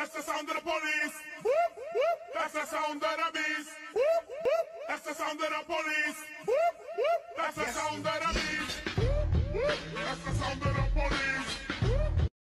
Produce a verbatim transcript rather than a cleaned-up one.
That's the sound of the police. Whoop, whoop. That's the sound of the beast. Whoop, whoop. That's the sound of the police. Whoop, whoop. That's the sound of the beast.